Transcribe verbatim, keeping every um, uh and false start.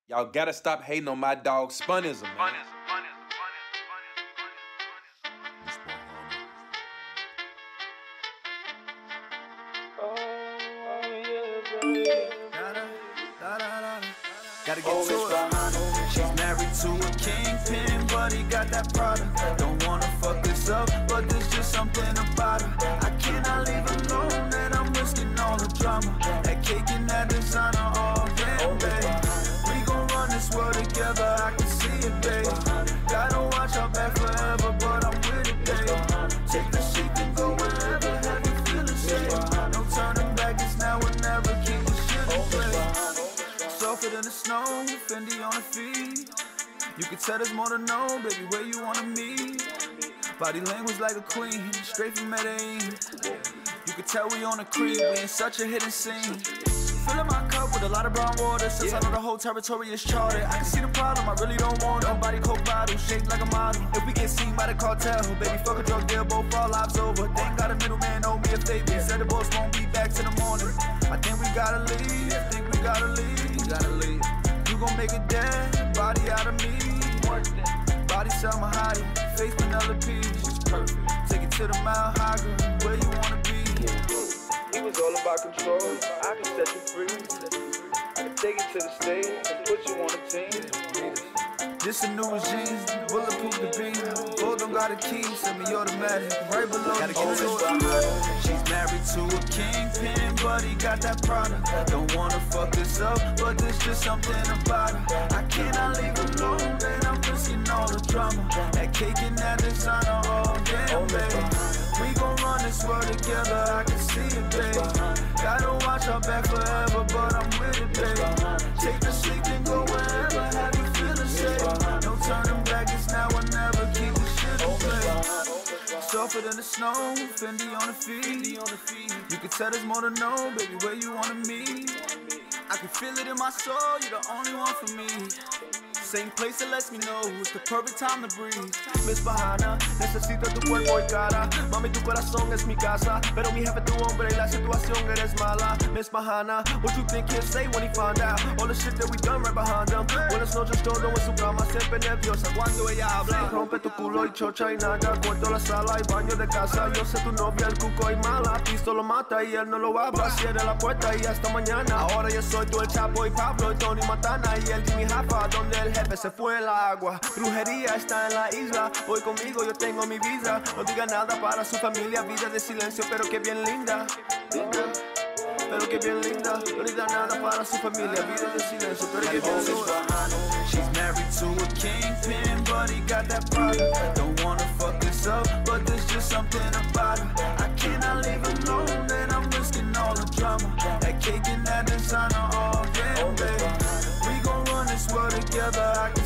Y'all gotta stop hating on my dog Spunism, man. Gotta get to it. She's married to a kingpin, but he got that product. Don't wanna fuck this up, but there's just something about her. I cannot leave alone, and I'm risking all the drama. That cake and that designer all damn, babe. We gon' run this world together, I can see it, babe. Gotta watch our back forever, but I'm with it, babe. Take the shit and go wherever, have you feeling safe. No turning back, it's now or never, keep the shit in place. Softer than the snow, Fendi on the feet. You can tell there's more to know, baby, where you wanna meet. Body language like a queen, straight from Medellin. You can tell we on a creep, we in such a hidden scene. Filling my cup with a lot of brown water, since I know the whole territory is charted. I can see the problem, I really don't want nobody cold bottle, shaped like a model. If we get seen by the cartel, baby, fuck a drug deal, both our lives over. Thank God a middleman owe me a favor. He said the boss won't be back till the morning. I think we gotta leave, I think we gotta leave. Gotta leave. You gon' make a dead body out of me. Body Selma Hayek, face Penelope. She's perfect. Take it to the mile high, girl, where you wanna be. He was all about control. I can set you free. I can take it to the stage and put you on a team. This a new regime, bulletproof the beam. Both don't got a key, send me automatic, right below. Gotta get to it. She's married to a kingpin, but he got that product. Don't wanna fuck this up, but there's just something about her. I cannot leave alone, and I'm risking all the drama. That cake and that designer all damn, babe. We gon' run this world together, I can see it, babe. Gotta watch our back forever, but I'm with it, babe. Take the sleep and go wherever, have you feeling safe. No turning back, it's now or never, keep the shit in place. Softer than the snow, Fendi on the feet. You can tell there's more to know, baby, where you wanna meet. I can feel it in my soul, you're the only one for me. Same place that lets me know it's the perfect time to breathe. Miss Bahana, necesito tu cuerpo y cara. Mami, tu corazón es mi casa, pero mi jefe tu hombre y la situación eres mala. Miss Bahana, what you think he'll say when he found out all the shit that we done right behind him? Buenas noches todo en su cama, siempre nerviosa cuando ella habla. Rompe tu culo y chocha y nada, cuarto la sala y baño de casa. Yo sé tu novia, el cuco y mala, pisto lo mata y él no lo habla. Cierra la puerta y hasta mañana. Ahora yo soy tú el Chapo y Pablo y Tony Montana y el Jimmy Hoffa, donde el jefe se fue el agua. Brujería está en la isla, hoy conmigo yo tengo mi visa. No diga nada para su familia, vida de silencio, pero que bien linda, linda. Pero que bien linda, no diga nada para su familia, vida de silencio, pero que bien linda. She's married to a kingpin, but he got that product. Don't wanna fuck this up, but there's just something about her. I cannot leave alone, and I'm risking all the drama. That cake and that designer all damn, babe. We gon' run this world together, I